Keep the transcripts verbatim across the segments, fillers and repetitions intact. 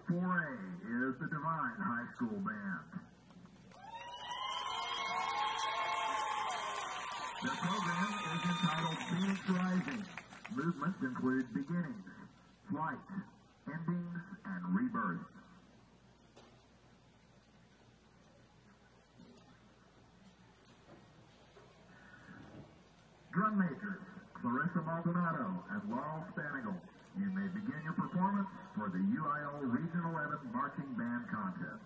four A is the Devine High School Band. The program is entitled Phoenix Rising. Movements include beginnings, flight, endings, and rebirths. Drum majors, Clarissa Maldonado and Laurel Spanigal. You may begin your performance for the U I L Region eleven Marching Band Contest.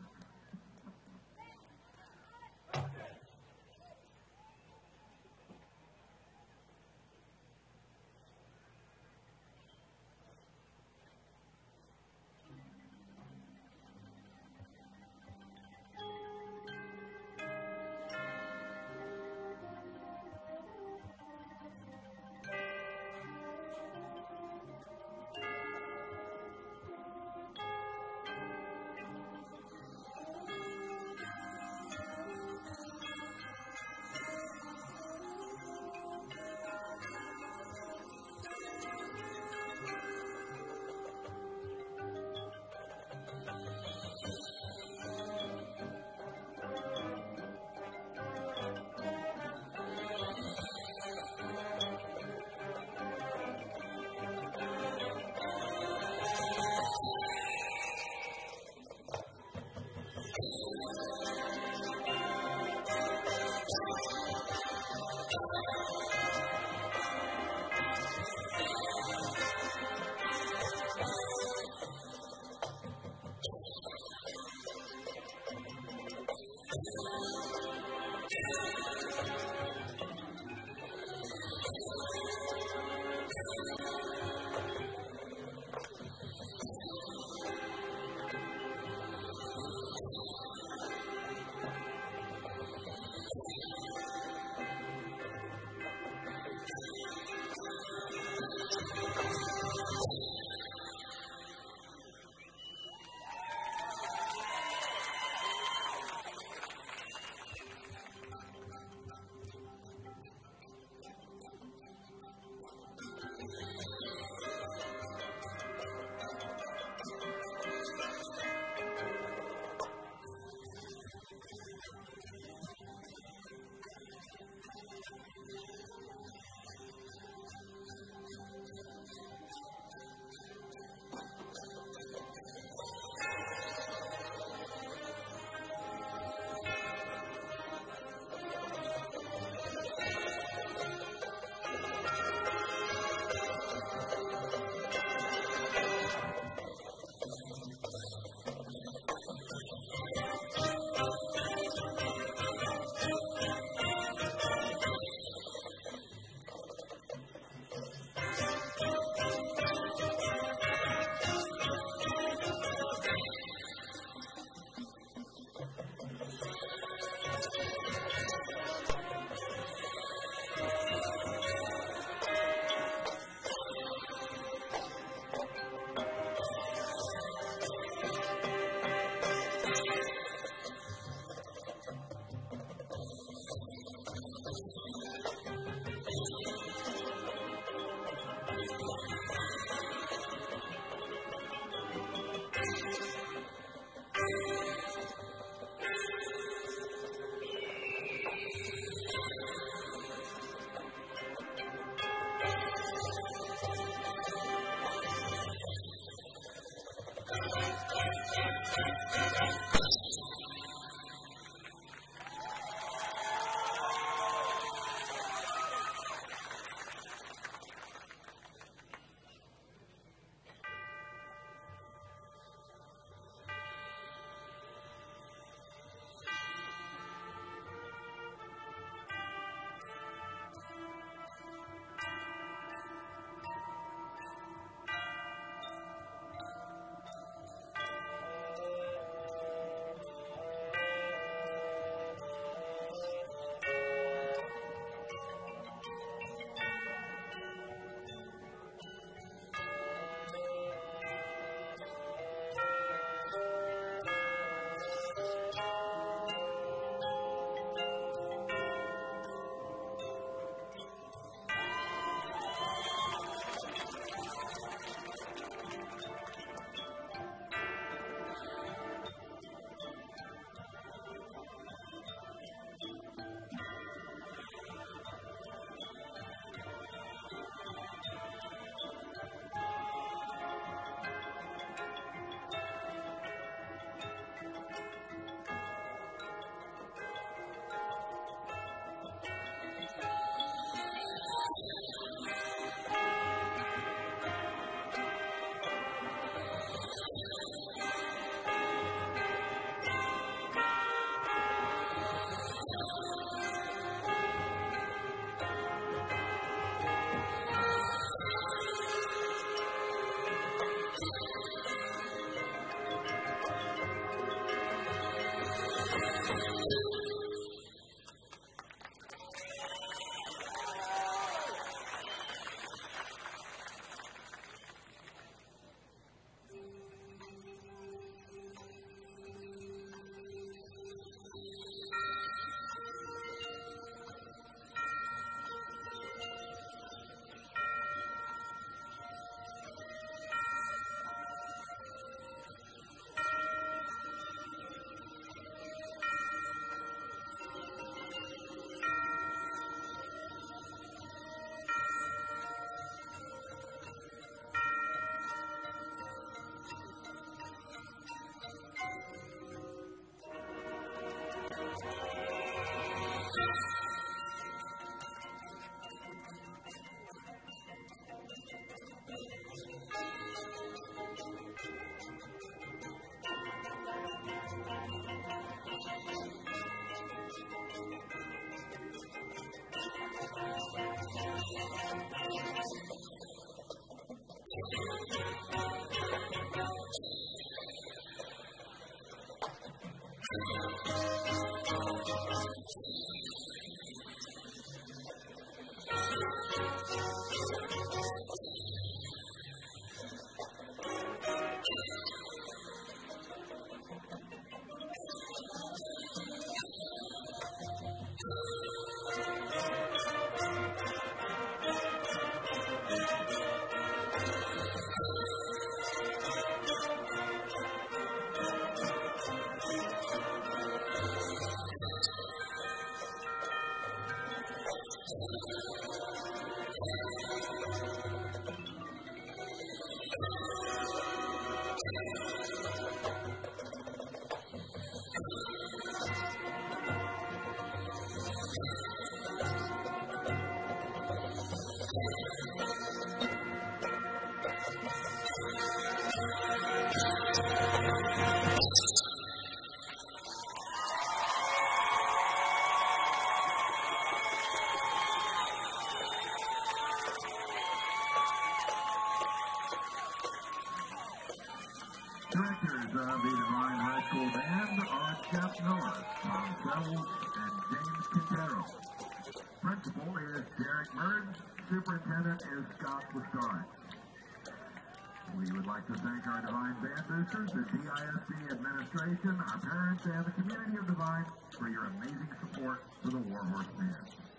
Directors of the Devine High School Band are Jeff Miller, Tom Sells, and James Quintero. Principal is Derek Murd. Superintendent is Scott Lestard. We would like to thank our Devine Band Boosters, the D I S D administration, our parents, and the community of Devine for your amazing support for the Warhorse Band.